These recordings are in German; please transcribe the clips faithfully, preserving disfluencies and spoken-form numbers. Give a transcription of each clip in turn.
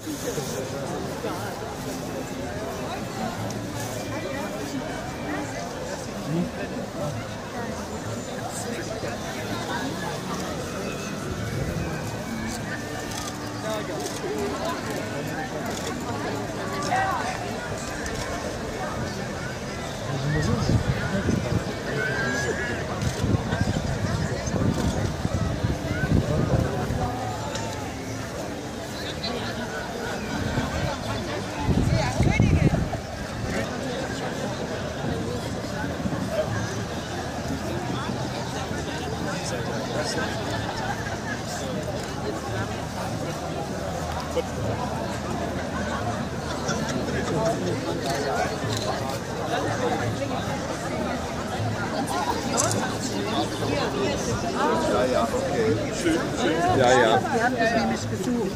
Ja, ja, okay. Schön, schön. Ja, ja. Wir haben das nämlich gesucht.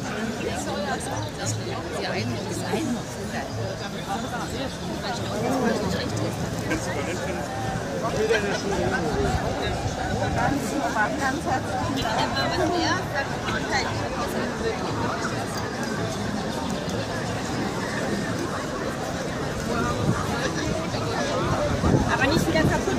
Ganz super, ganz herzlichen Aber nicht wieder kaputt.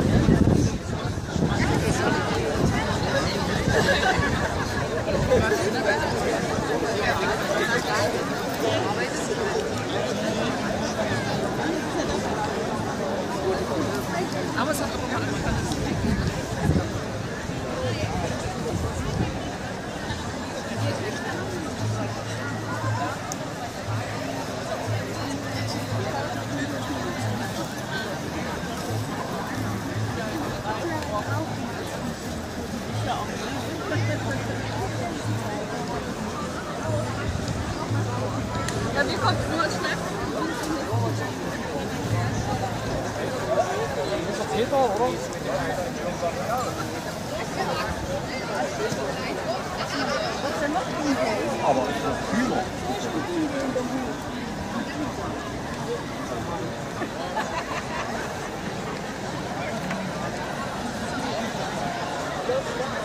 Aber es hat auch mal ja, wie kommt nur schnell? Peter, oder? Aber Hühner. Ja.